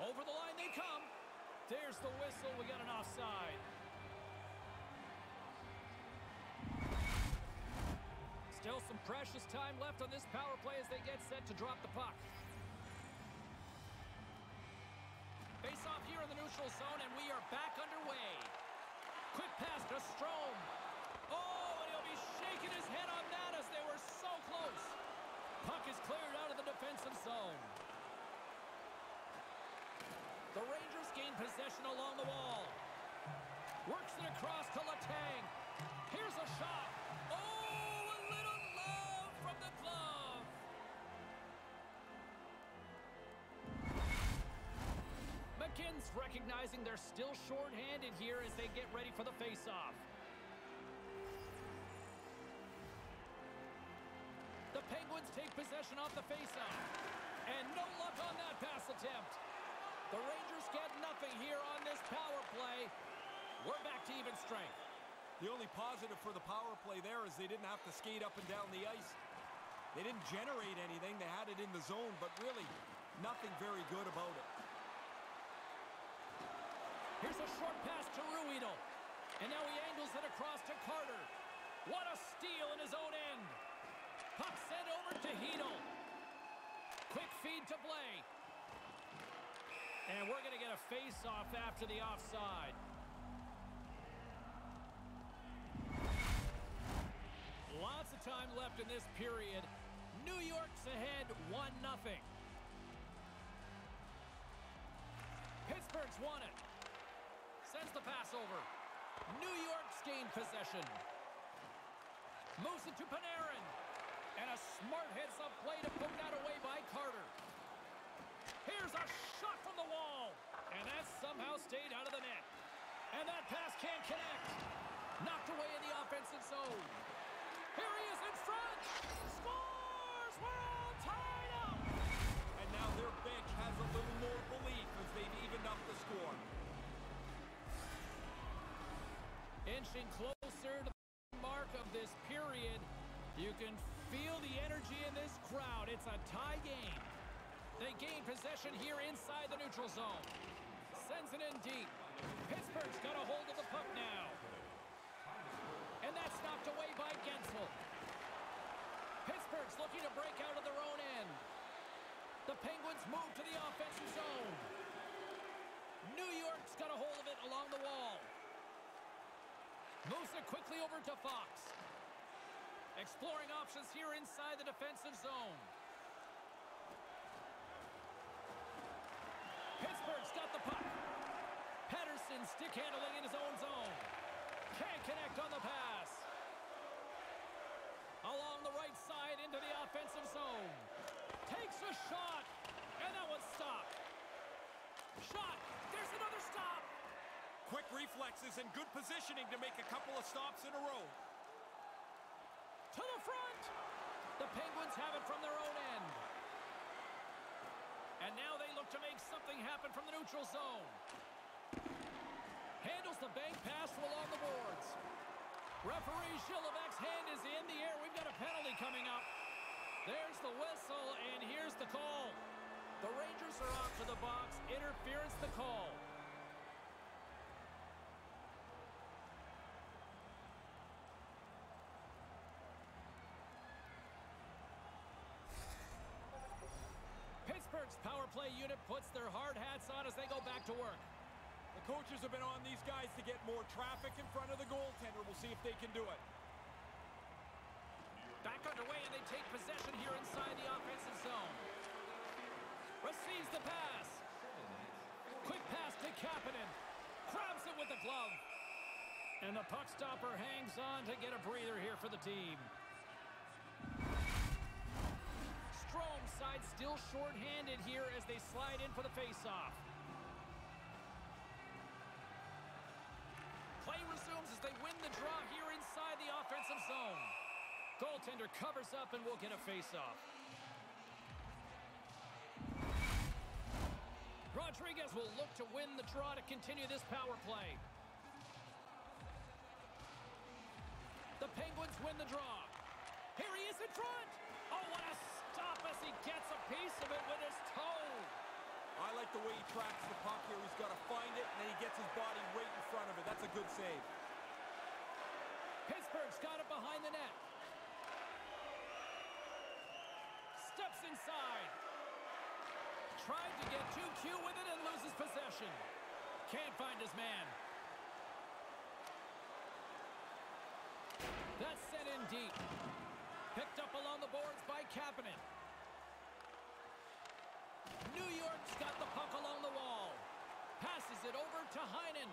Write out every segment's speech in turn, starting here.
Over the line they come. There's the whistle. We got an offside. Still some precious time left on this power play as they get set to drop the puck. Face off here in the neutral zone, and we are back underway. Quick pass to Strome. Oh, and he'll be shaking his head on that as they were so close. Puck is cleared out of the defensive zone. The Rangers gain possession along the wall. Works it across to Letang. Here's a shot. Oh, a little love from the glove. McKinnon's recognizing they're still short-handed here as they get ready for the face-off. The Penguins take possession off the face-off. And no luck on that pass attempt. The Rangers get nothing here on this power play. We're back to even strength. The only positive for the power play there is they didn't have to skate up and down the ice. They didn't generate anything. They had it in the zone, but really nothing very good about it. Here's a short pass to Ruhwedel. And now he angles it across to Carter. What a steal in his own end. Puck sent over to Hedel. Quick feed to Blais. And we're going to get a face-off after the offside. Lots of time left in this period. New York's ahead 1-0. Pittsburgh's won it. Sends the pass over. New York's gained possession. Moves it to Panarin. And a smart heads-up play to poke that away by Carter. Here's a shot from the wall. And that somehow stayed out of the net. And that pass can't connect. Knocked away in the offensive zone. Here he is in front. Scores! We're all tied up. And now their bench has a little more belief as they've evened up the score. Inching closer to the mark of this period. You can feel the energy in this crowd. It's a tie game. They gain possession here inside the neutral zone. Sends it in deep. Pittsburgh's got a hold of the puck now. And that's knocked away by Gensel. Pittsburgh's looking to break out of their own end. The Penguins move to the offensive zone. New York's got a hold of it along the wall. Moves it quickly over to Fox. Exploring options here inside the defensive zone. Pittsburgh's got the puck. Pettersson stick handling in his own zone. Can't connect on the pass. Along the right side into the offensive zone. Takes a shot. And that one's stopped. Shot. There's another stop. Quick reflexes and good positioning to make a couple of stops in a row. To the front. The Penguins have it from their own end. And now they look to make something happen from the neutral zone. Handles the bank pass along the boards. Referee Shilevek's hand is in the air. We've got a penalty coming up. There's the whistle, and here's the call. The Rangers are off to the box. Interference the call. Pittsburgh's power play unit puts their hard hats on as they go back to work. The coaches have been on these guys to get more traffic in front of the goaltender. We'll see if they can do it. Back underway, and they take possession here inside the offensive zone. Receives the pass. Quick pass to Kapanen. Grabs it with the glove. And the puck stopper hangs on to get a breather here for the team. Strome's side still short-handed here as they slide in for the face-off. Play resumes as they win the draw here inside the offensive zone. Goaltender covers up and will get a face-off. Rodriguez will look to win the draw to continue this power play. The Penguins win the draw. Here he is in front. Oh, what a stop as he gets a piece of it with his toe. I like like the way he tracks the puck here. He's got to find it, and then he gets his body right in front of it. That's a good save. Pittsburgh's got it behind the net. Steps inside. Tried to get too cute with it and loses possession. Can't find his man. That's sent in deep. Picked up along the boards by Kapanen. New York's got the puck along the wall. Passes it over to Heinen.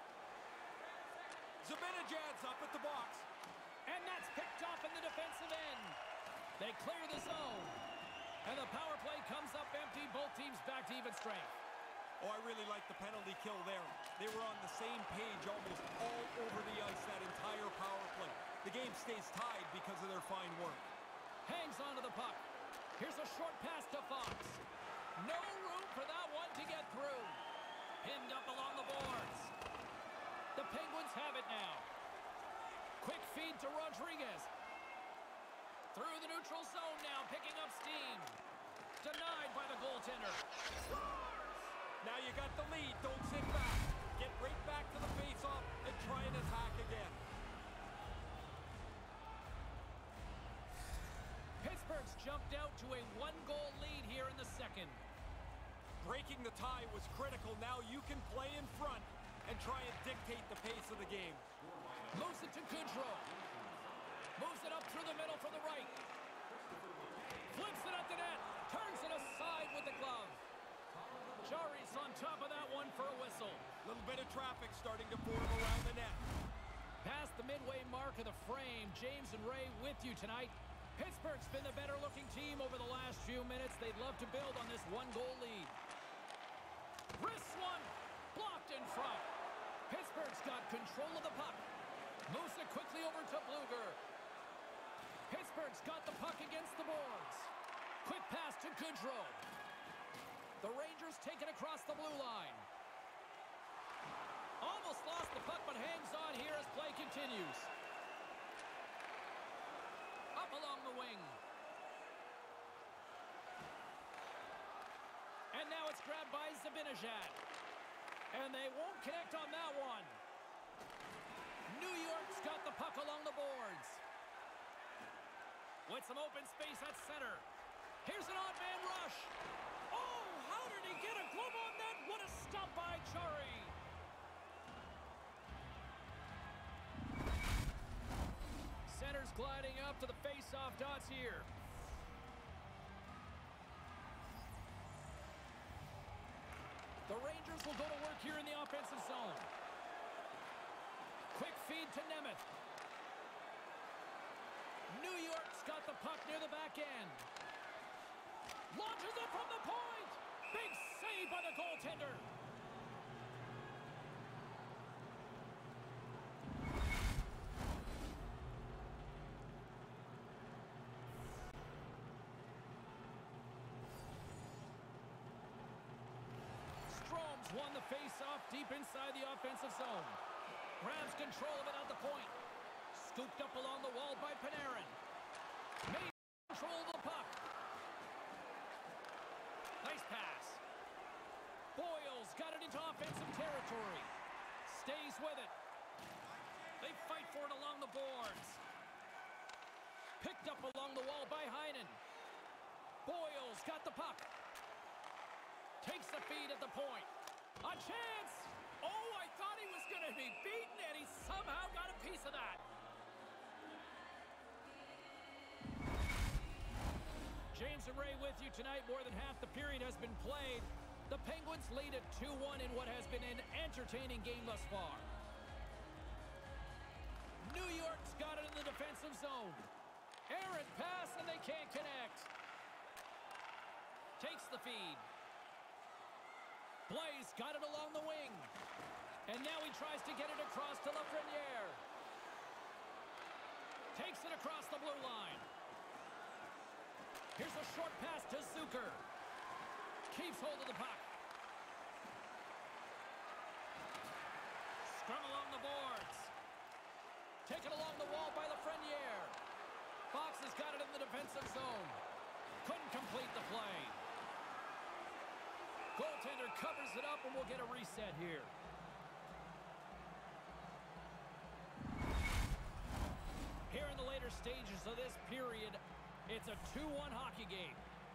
Zibanejad's up at the box. And that's picked off in the defensive end. They clear the zone. And the power play comes up empty. Both teams back to even strength. Oh, I really like the penalty kill there. They were on the same page almost all over the ice that entire power play. The game stays tied because of their fine work. Hangs onto the puck. Here's a short pass to Fox. No room for that one to get through. Pinned up along the boards. The Penguins have it now. Quick feed to Rodriguez. Through the neutral zone now, picking up steam. Denied by the goaltender. Scores! Now you got the lead. Don't sit back. Get right back to the faceoff and try and attack again. Pittsburgh's jumped out to a one-goal lead here in the second. Breaking the tie was critical. Now you can play in front and try and dictate the pace of the game. Moves it to Gaudreau. Moves it up through the middle for the right. Flips it at the net. Turns it aside with the glove. Jarry's on top of that one for a whistle. Little bit of traffic starting to form around the net. Past the midway mark of the frame, James and Ray with you tonight. Pittsburgh's been the better-looking team over the last few minutes. They'd love to build on this one-goal lead. Wrists one. Blocked in front. Pittsburgh's got control of the puck. Moves it quickly over to Bluger. Pittsburgh's got the puck against the boards. Quick pass to Gaudreau. The Rangers take it across the blue line. Almost lost the puck, but hangs on here as play continues. Up along the wing. And now it's grabbed by Zibanejad. And they won't connect on that one. New York's got the puck along the boards. With some open space at center. Here's an odd man rush. Oh, how did he get a glove on that? What a stop by Jarry. Center's gliding up to the face-off dots here. The Rangers will go to work here in the offensive zone. Quick feed to Nemeth. New York's got the puck near the back end. Launches it from the point. Big save by the goaltender. Strome's won the face-off deep inside the offensive zone. Grabs control of it at the point. Scooped up along the wall by Panarin. Made control of the puck. Nice pass. Boyle's got it into offensive territory. Stays with it. They fight for it along the boards. Picked up along the wall by Heinen. Boyle's got the puck. Takes the feed at the point. A chance! Oh, I thought he was going to be beaten, and he somehow got a piece of that. James and Ray with you tonight. More than half the period has been played. The Penguins lead at 2-1 in what has been an entertaining game thus far. New York's got it in the defensive zone. Errant pass, and they can't connect. Takes the feed. Blaze got it along the wing. And now he tries to get it across to Lafreniere. Takes it across the blue line. Here's a short pass to Zucker. Keeps hold of the puck. Scrum along the boards. Taken along the wall by Lafreniere. Fox has got it in the defensive zone. Couldn't complete the play. Goaltender Covers it up, and we'll get a reset here. Here in the later stages of this period, it's a 2-1 hockey game.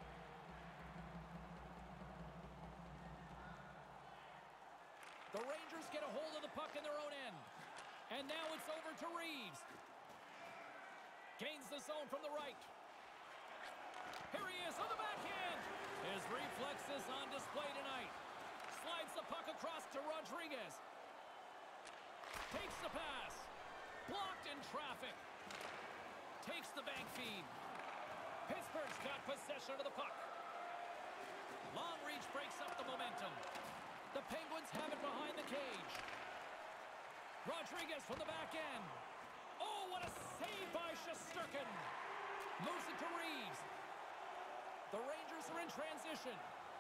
The Rangers get a hold of the puck in their own end. And now it's over to Reeves. Gains the zone from the right. Here he is on the backhand. His reflexes on display tonight. Slides the puck across to Rodriguez. Takes the pass. Blocked in traffic. Takes the bank feed. Pittsburgh's got possession of the puck. Long reach breaks up the momentum. The Penguins have it behind the cage. Rodriguez from the back end. Oh, what a save by Shesterkin. Moves it to Reeves. The Rangers are in transition.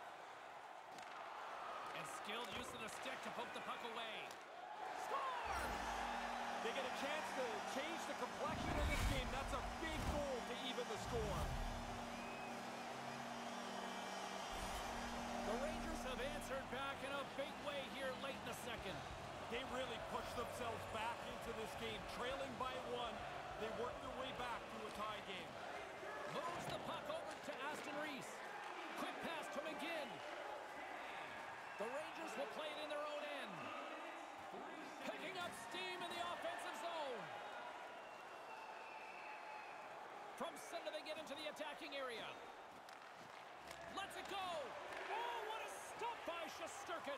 And skilled use of the stick to poke the puck away. Scores! They get a chance to change the complexion of this game. That's a big goal to even the score. The Rangers have answered back in a big way here late in the second. They really pushed themselves back into this game. Trailing by 1, they worked their way back to a tie game. Moves the puck over to Aston Reese. Quick pass to McGinn. The Rangers will play it in their own end. Picking up steam in the offensive zone. From center they get into the attacking area. Lets it go. Oh, what a stop by Shesterkin.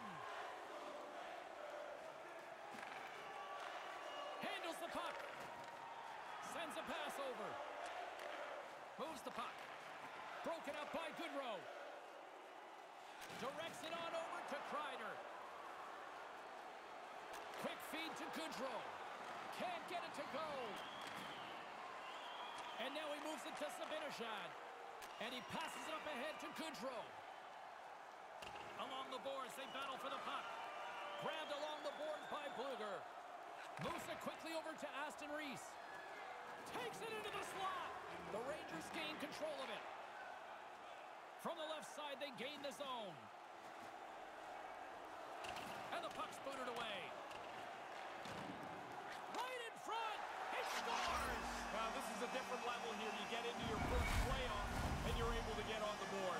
Handles the puck. Sends a pass over. Moves the puck. Broken up by Goodrow. Directs it on over to Kreider. Quick feed to Goodrow. Can't get it to go. And now he moves it to Zibanejad. And he passes it up ahead to Goodrow. Along the boards, they battle for the puck. Grabbed along the boards by Blueger. Moves it quickly over to Aston Reese. Takes it into the slot. The Rangers gain control of it. From the left side, they gain the zone. And the puck's booted away. Right in front. He scores! Now, this is a different level here. You get into your first playoff, and you're able to get on the board.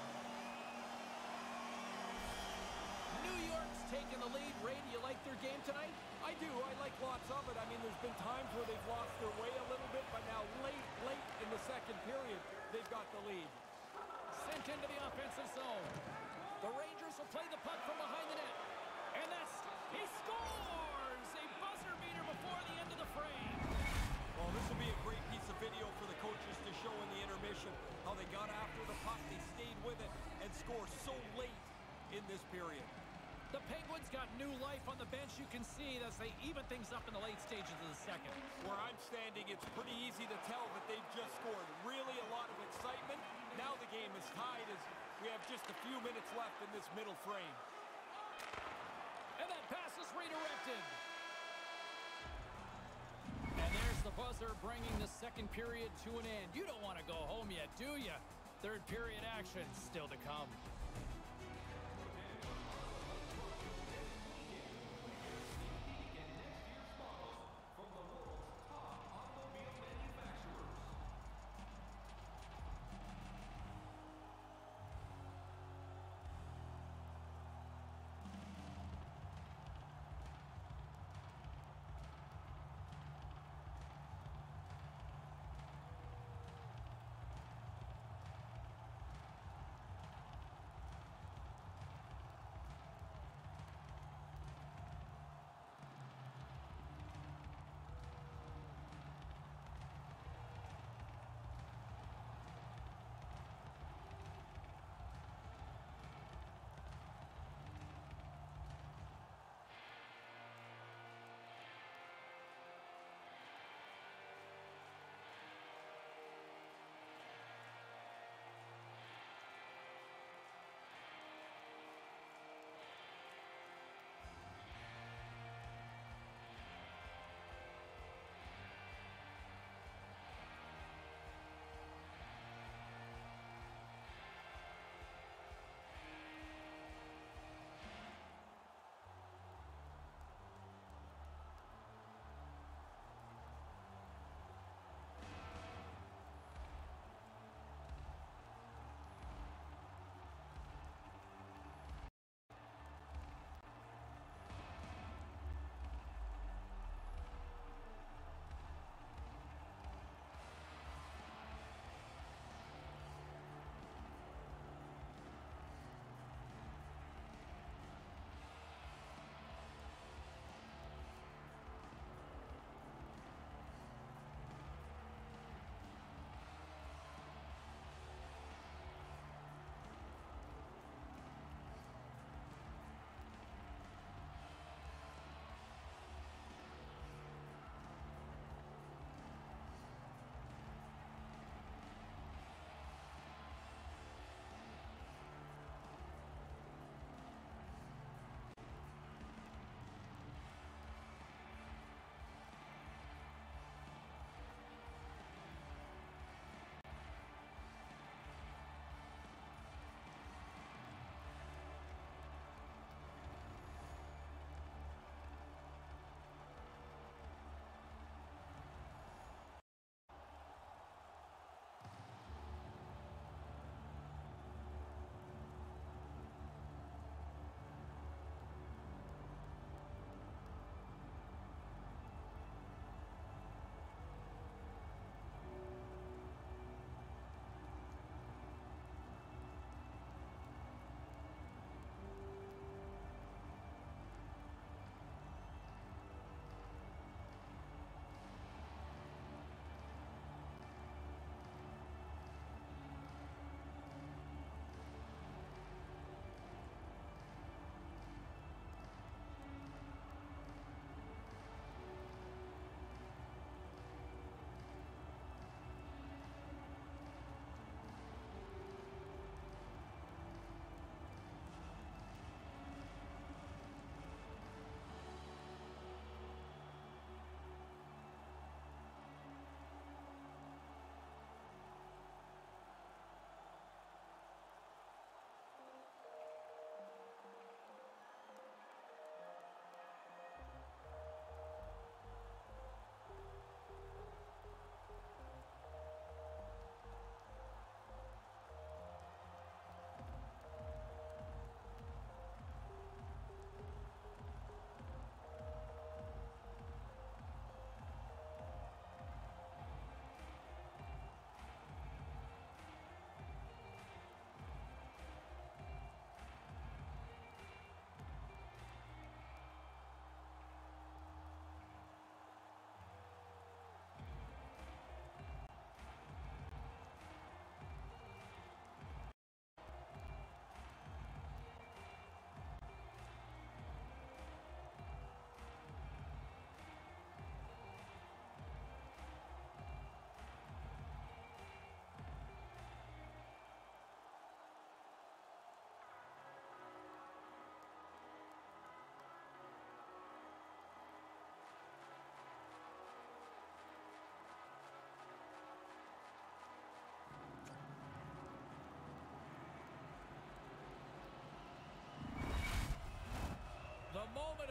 New York's taking the lead. Ray, do you like their game tonight? I do. I like lots of it. I mean, there's been times where they've lost their way a little bit, but now late in the second period, they've got the lead. Sent into the offensive zone. The Rangers will play the puck from behind the net. And he scores! A buzzer beater before the end of the frame. Well, this will be a great piece of video for the coaches to show in the intermission how they got after the puck, they stayed with it, and scored so late in this period. The Penguins got new life on the bench. You can see as they even things up in the late stages of the second. Where I'm standing, it's pretty easy to tell that they've just scored. Really a lot of excitement. Now the game is tied as we have just a few minutes left in this middle frame. And that pass is redirected. And there's the buzzer bringing the second period to an end. You don't want to go home yet, do you? Third period action still to come.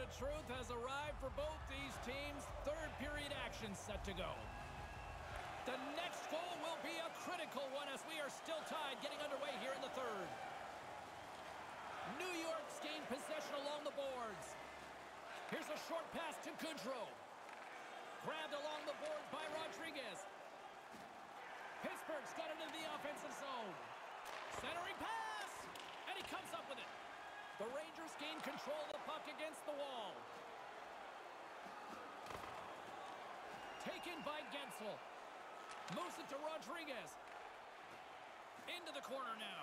of truth has arrived for both these teams. Third period action set to go. The next goal will be a critical one as we are still tied, getting underway here in the third. New York's gained possession along the boards. Here's a short pass to Goodrow. Grabbed along the boards by Rodriguez. Pittsburgh's got it into the offensive zone. Centering pass! And he comes up with it. The Rangers gain control of the puck against the wall. Taken by Gensel. Moves it to Rodriguez. Into the corner now.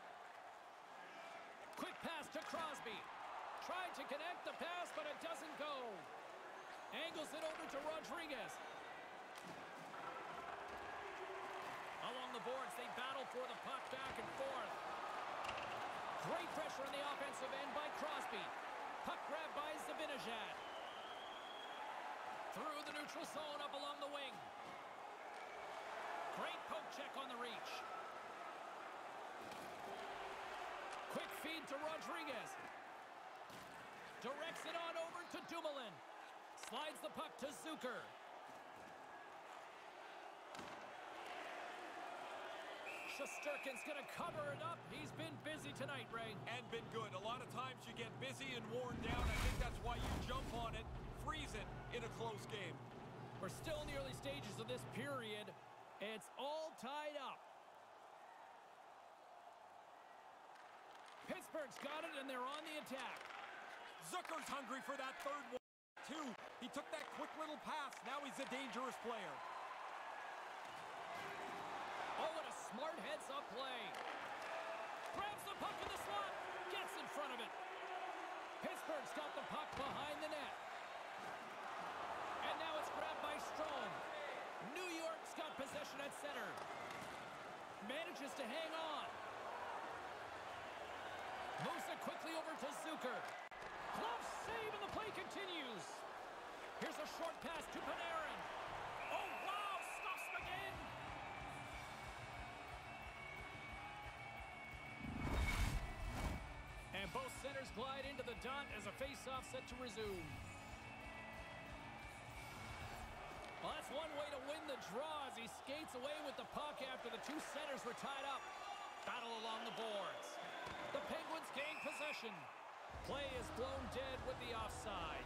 Quick pass to Crosby. Tried to connect the pass, but it doesn't go. Angles it over to Rodriguez. Along the boards, they battle for the puck back and forth. Great pressure on the offensive end by Crosby. Puck grab by Zibanejad. Through the neutral zone, up along the wing. Great poke check on the reach. Quick feed to Rodriguez. Directs it on over to Dumoulin. Slides the puck to Zucker. Shesterkin's going to cover it up. He's been busy tonight, Ray. And been good. A lot of times you get busy and worn down. I think that's why you jump on it, freeze it in a close game. We're still in the early stages of this period. It's all tied up. Pittsburgh's got it, and they're on the attack. Zucker's hungry for that third one, too. He took that quick little pass. Now he's a dangerous player. Oh, what a smart heads-up play. Grabs the puck in the slot. Gets in front of it. Pittsburgh's got the puck behind the net. And now it's grabbed by Strome. New York's got possession at center. Manages to hang on. Moves it quickly over to Zucker. Glove save, and the play continues. Here's a short pass to Panarin. Oh, wow, stops him again. And both centers glide into the dot as a face-off set to resume. Well, that's one way to win the draw as he skates away with the puck after the two centers were tied up. Battle along the boards. The Penguins gain possession. Play is blown dead with the offside.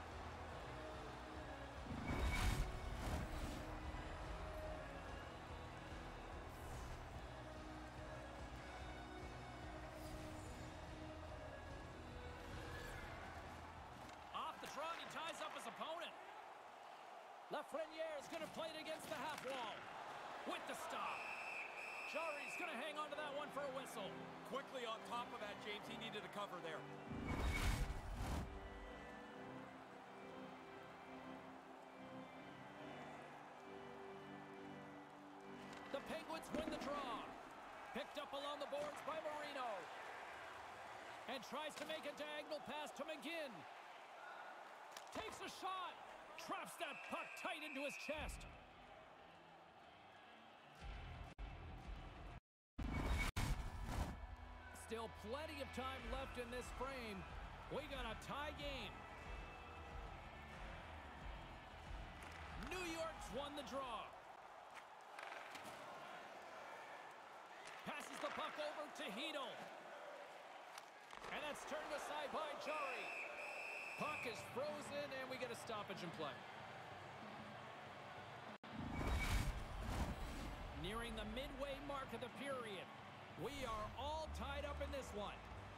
Off the draw, he ties up his opponent. Lafreniere is going to play it against the half wall. With the stop. Jarry's going to hang on to that one for a whistle. Quickly on top of that, James. He needed a cover there. The Penguins win the draw. Picked up along the boards by Marino. And tries to make a diagonal pass to McGinn. Takes a shot. Traps that puck tight into his chest. Still plenty of time left in this frame. We got a tie game. New York's won the draw. Passes the puck over to Hedl. And that's turned aside by Jarry. Puck is frozen, and we get a stoppage in play. Nearing the midway mark of the period. We are all tied up in this one.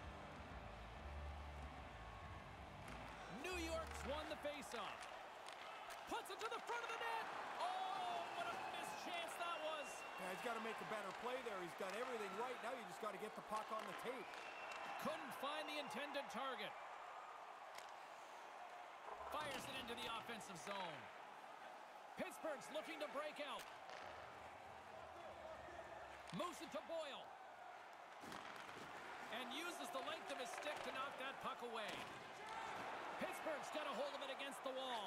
New York's won the faceoff. Puts it to the front of the net. Oh, what a missed chance that was. Yeah, he's got to make a better play there. He's done everything right. Now you just got to get the puck on the tape. Couldn't find the intended target. Fires it into the offensive zone. Pittsburgh's looking to break out. Moves it to Boyle. And uses the length of his stick to knock that puck away. Pittsburgh's got a hold of it against the wall.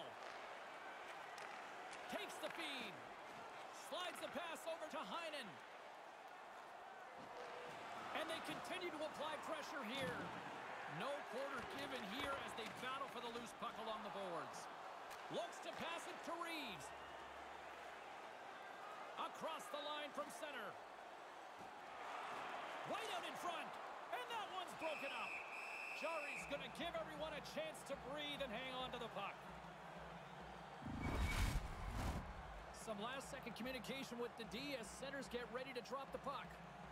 Takes the feed. Slides the pass over to Heinen. And they continue to apply pressure here. No quarter given here as they battle for the loose puck along the boards. Looks to pass it to Reeves. Across the line from center. Right out in front. And that one's broken up. Jarry's going to give everyone a chance to breathe and hang on to the puck. Some last-second communication with the D as centers get ready to drop the puck.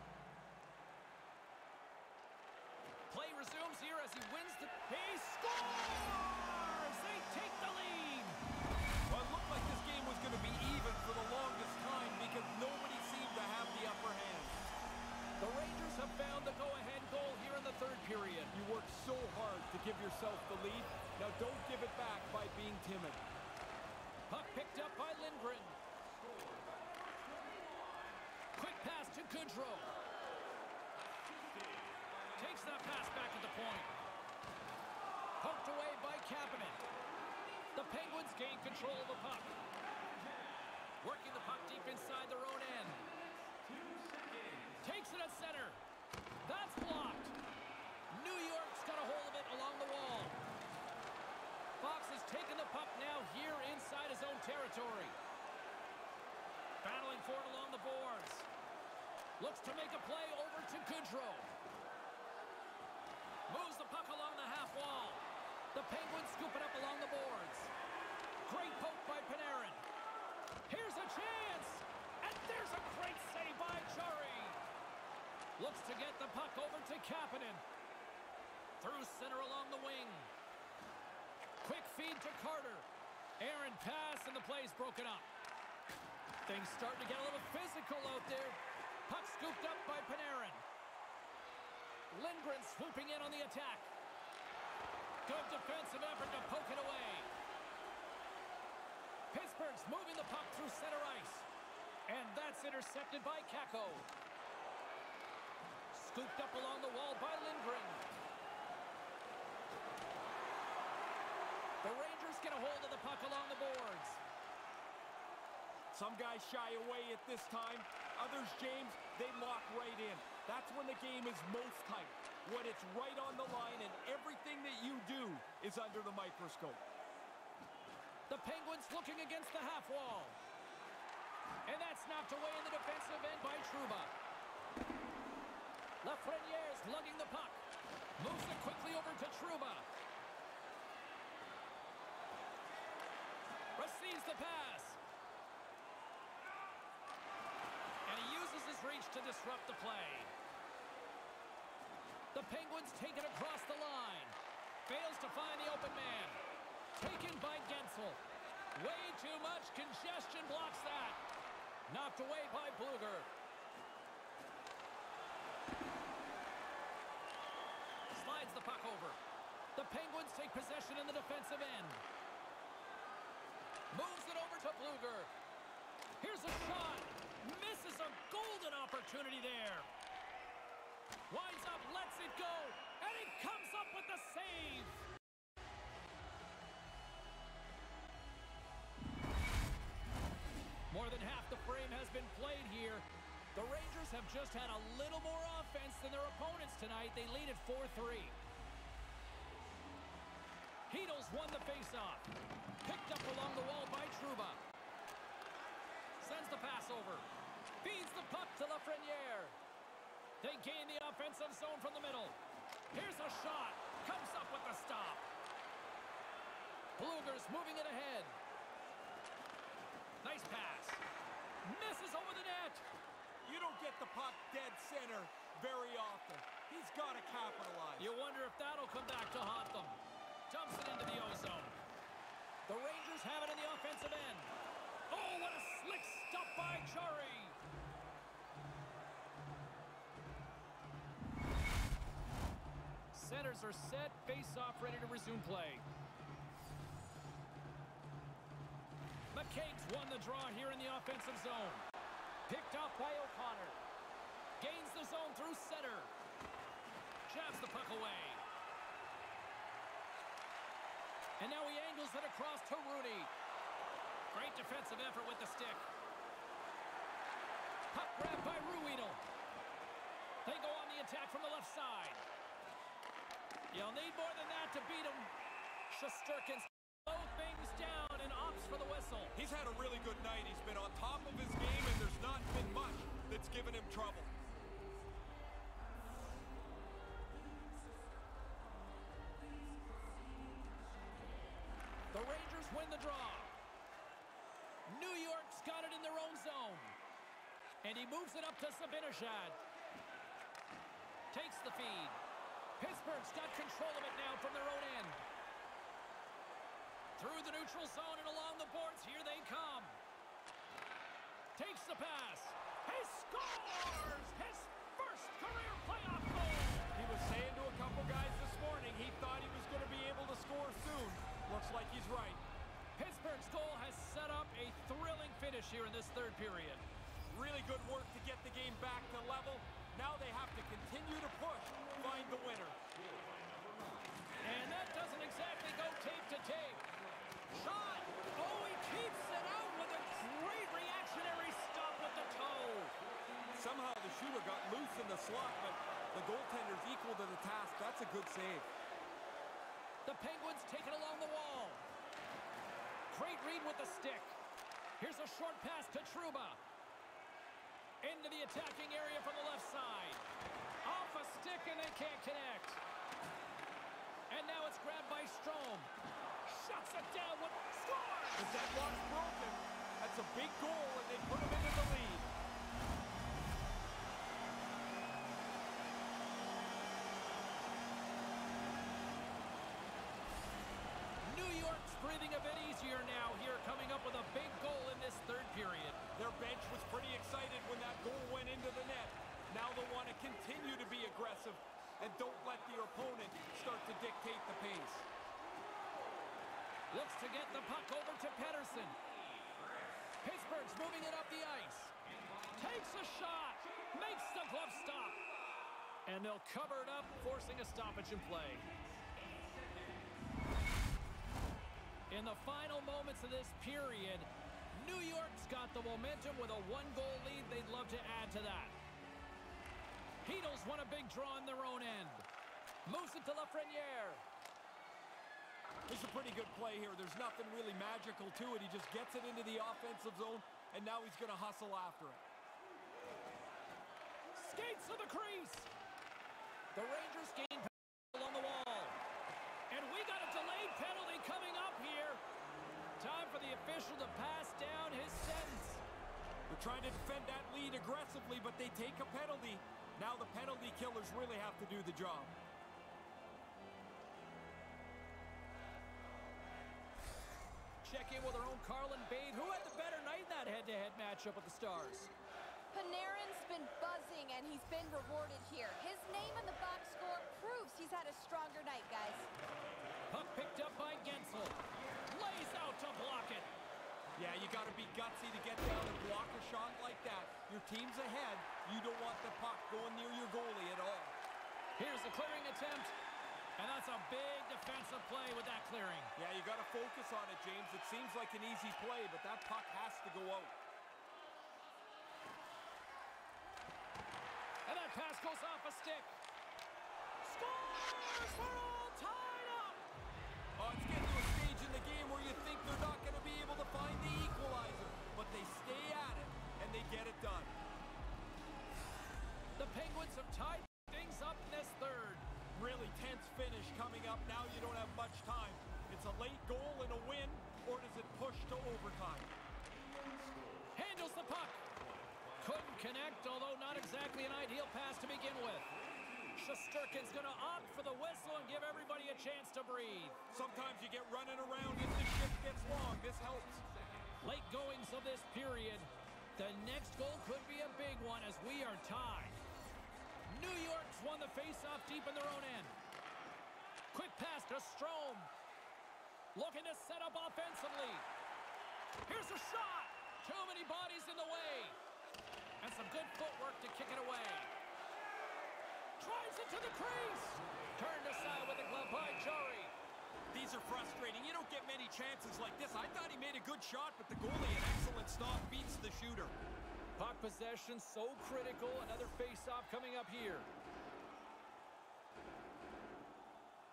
Play resumes here as he wins the... He scores! They take the lead! Well, it looked like this game was going to be even for the longest time because nobody seemed to have the upper hand. The Rangers have found the go-ahead goal here in the third period. You worked so hard to give yourself the lead. Now don't give it back by being timid. Puck picked up by Lindgren. Quick pass to Goodrow. Takes that pass back at the point. Poked away by Kapanen. The Penguins gain control of the puck. Working the puck deep inside their own end. Takes it at center. That's blocked. New York's got a hold of it along the wall. Fox has taken the puck now here inside his own territory. Battling for it along the boards. Looks to make a play over to Goodrow. Moves the puck along the half wall. The Penguins scoop it up along the boards. Great poke by Panarin. Here's a chance. And there's a great save by Jarry. Looks to get the puck over to Kapanen. Through center along the wing. Quick feed to Carter. Aaron pass and the play's broken up. Things starting to get a little physical out there. Puck scooped up by Panarin. Lindgren swooping in on the attack. Good defensive effort to poke it away. Pittsburgh's moving the puck through center ice. And that's intercepted by Kakko. Scooped up along the wall by Lindgren. The Rangers get a hold of the puck along the boards. Some guys shy away at this time. Others, James, they lock right in. That's when the game is most tight. When it's right on the line and everything that you do is under the microscope. The Penguins looking against the half wall. And that's knocked away in the defensive end by Trouba. Lafreniere's lugging the puck. Moves it quickly over to Trouba. Receives the pass. And he uses his reach to disrupt the play. The Penguins take it across the line. Fails to find the open man. Taken by Gensel. Way too much congestion blocks that. Knocked away by Bluger. Slides the puck over. The Penguins take possession in the defensive end. Moves it over to Bluger. Here's a shot. Misses a golden opportunity there. Winds up, lets it go, and he comes up with the save. More than half the frame has been played here. The Rangers have just had a little more offense than their opponents tonight. They lead at 4-3. Heedles won the faceoff. Picked up along the wall by Trouba. Sends the pass over. Feeds the puck to Lafreniere. They gain the offensive zone from the middle. Here's a shot. Comes up with the stop. Bluger's moving it ahead. Nice pass. Misses over the net. You don't get the puck dead center very often. He's got to capitalize. You wonder if that'll come back to haunt them. Dumps it into the O-zone. The Rangers have it in the offensive end. Oh, what a slick stop by Jarry. Centers are set. Face-off ready to resume play. McCabe's won the draw here in the offensive zone. Picked off by O'Connor. Gains the zone through center. Jabs the puck away. And now he angles it across to Rooney. Great defensive effort with the stick. Puck grab by Ruhwedel. They go on the attack from the left side. You'll need more than that to beat him. Shesterkin slows things down and opts for the whistle. He's had a really good night. He's been on top of his game, and there's not been much that's given him trouble. The Rangers win the draw. New York's got it in their own zone. And he moves it up to Zibanejad. Takes the feed. Pittsburgh's got control of it now from their own end. Through the neutral zone and along the boards, here they come. Takes the pass. He scores! His first career playoff goal! He was saying to a couple guys this morning he thought he was going to be able to score soon. Looks like he's right. Pittsburgh's goal has set up a thrilling finish here in this third period. Really good work to get the game back to level. Now they have to continue to push, find the winner. And that doesn't exactly go tape to tape. Shot! Oh, he keeps it out with a great reactionary stop with the toe. Somehow the shooter got loose in the slot, but the goaltender's equal to the task. That's a good save. The Penguins take it along the wall. Great read with the stick. Here's a short pass to Trouba. Into the attacking area from the left side. Off a stick and they can't connect. And now it's grabbed by Strome. Shuts it down with scores! The deadlock's broken. That's a big goal and they put him into the lead. New York's breathing a bit easier now here, coming up with a big goal in this third period. Their bench was pretty excited when that goal went into the net. Now they'll want to continue to be aggressive and don't let their opponent start to dictate the pace. Looks to get the puck over to Pettersson. Pittsburgh's moving it up the ice. Takes a shot. Makes the glove stop. And they'll cover it up, forcing a stoppage in play. In the final moments of this period, New York's got the momentum with a one-goal lead. They'd love to add to that. Heatles won a big draw in their own end. Moves it to Lafreniere. This is a pretty good play here. There's nothing really magical to it. He just gets it into the offensive zone, and now he's going to hustle after it. Skates to the crease. The Rangers gain along the wall. And we got a delayed penalty coming up here. Time for the official to pass down his sentence. They're trying to defend that lead aggressively, but they take a penalty. Now the penalty killers really have to do the job. Check in with our own Carlin Bade, who had the better night in that head-to-head matchup with the Stars. Panarin's been buzzing, and he's been rewarded here. His name in the box score proves he's had a stronger night, guys. Puck picked up by Gensel. Lays out to block it. Yeah, you got to be gutsy to get down and block a shot like that. Your team's ahead. You don't want the puck going near your goalie at all. Here's the clearing attempt. And that's a big defensive play with that clearing. Yeah, you got to focus on it, James. It seems like an easy play, but that puck has to go out. And that pass goes off a stick. Scores! We're all tied up! Oh, it's getting to a stage in the game where you think they're not going to be able to find the equalizer. But they stay at it, and they get it done. The Penguins have tied things up in this third. Really tense finish coming up. Now you don't have much time. It's a late goal and a win, or does it push to overtime? Handles the puck. Couldn't connect, although not exactly an ideal pass to begin with. Shesterkin's going to opt for the whistle and give everybody a chance to breathe. Sometimes you get running around if the shift gets long. This helps. Late goings of this period. The next goal could be a big one as we are tied. New York's won the faceoff deep in their own end. Quick pass to Strome. Looking to set up offensively. Here's a shot. Too many bodies in the way. And some good footwork to kick it away. Drives it to the crease. Turned aside with the glove by Jarry. These are frustrating. You don't get many chances like this. I thought he made a good shot, but the goalie, an excellent stop, beats the shooter. Puck possession so critical. Another face-off coming up here.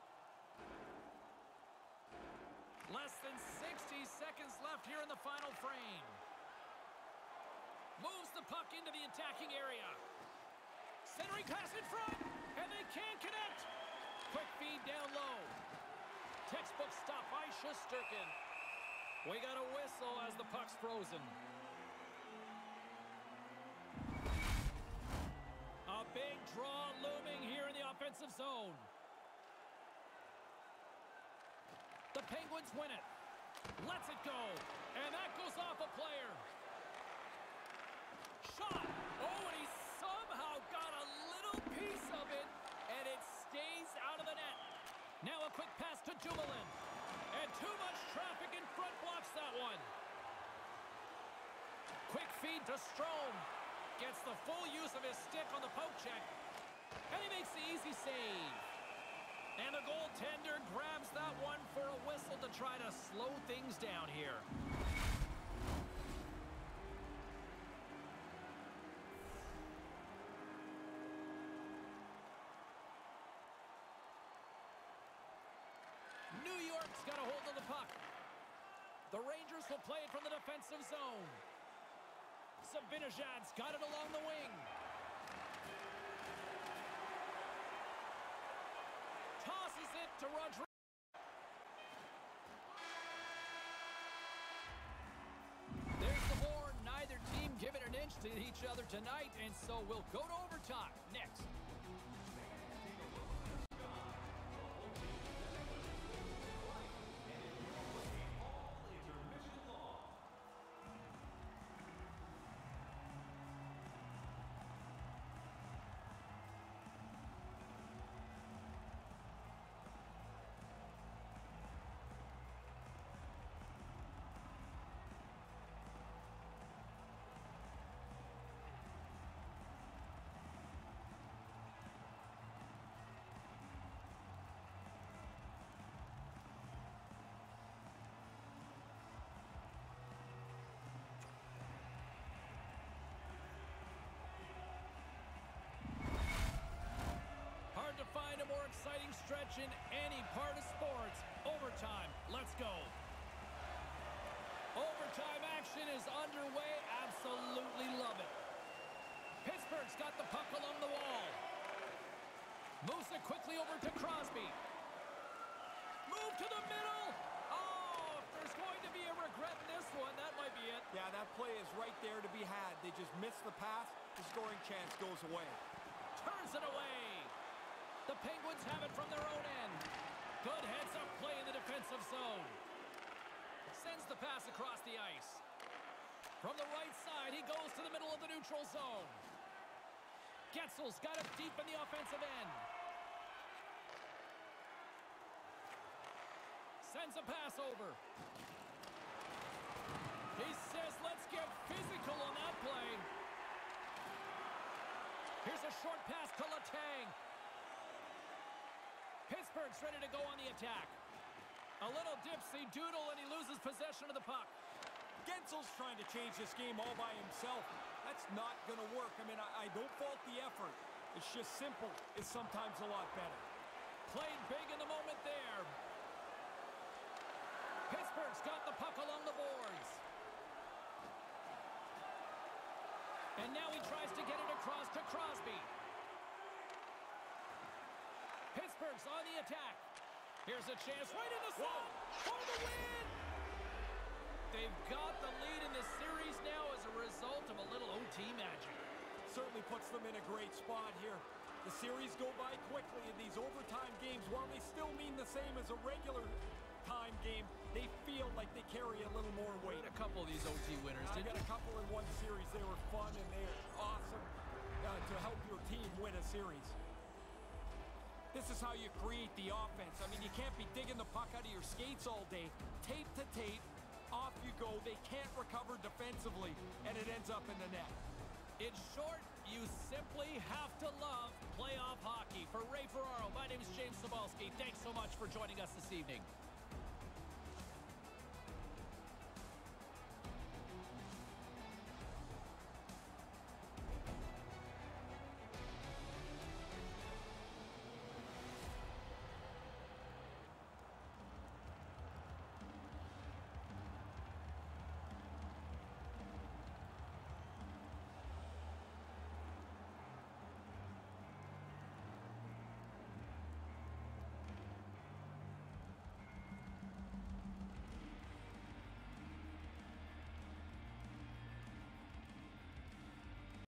Less than 60 seconds left here in the final frame. Moves the puck into the attacking area. Centering pass in front, and they can't connect. Quick feed down low. Textbook stop by Shesterkin. We got a whistle as the puck's frozen. A big draw looming here in the offensive zone. The Penguins win it. Lets it go. And that goes off a player. Shot. Oh, and he somehow got a little piece of it, and it stays out of the net. Now a quick pass to Dumoulin. And too much traffic in front blocks that one. Quick feed to Strome. Gets the full use of his stick on the poke check. And he makes the easy save. And the goaltender grabs that one for a whistle to try to slow things down here. New York's got a hold of the puck. The Rangers will play it from the defensive zone. Zibanejad's got it along the wing. Tosses it to Rodriguez. There's the board. Neither team giving an inch to each other tonight, and so we'll go to overtime next. To find a more exciting stretch in any part of sports. Overtime. Let's go. Overtime action is underway. Absolutely love it. Pittsburgh's got the puck along the wall. Moves it quickly over to Crosby. Move to the middle. Oh, if there's going to be a regret in this one, that might be it. Yeah, that play is right there to be had. They just missed the pass. The scoring chance goes away. Turns it away. The Penguins have it from their own end. Good heads-up play in the defensive zone. Sends the pass across the ice. From the right side, he goes to the middle of the neutral zone. Getzel's got it deep in the offensive end. Sends a pass over. He says, let's get physical on that play. Here's a short pass to Letang. Pittsburgh's ready to go on the attack. A little dipsy doodle, and he loses possession of the puck. Gensel's trying to change this game all by himself. That's not going to work. I mean, I don't fault the effort. It's just simple is sometimes a lot better. Played big in the moment there. Pittsburgh's got the puck along the boards. And now he tries to get it across to Crosby. Pittsburgh's on the attack. Here's a chance right in the zone for the win. They've got the lead in this series now as a result of a little OT magic. Certainly puts them in a great spot here. The series go by quickly in these overtime games. While they still mean the same as a regular time game, they feel like they carry a little more weight. A couple of these OT winners. I got a couple in one series. They were fun and they're awesome to help your team win a series. This is how you create the offense. I mean, you can't be digging the puck out of your skates all day. Tape to tape, off you go. They can't recover defensively, and it ends up in the net. In short, you simply have to love playoff hockey. For Ray Ferraro, my name is James Cybulski. Thanks so much for joining us this evening.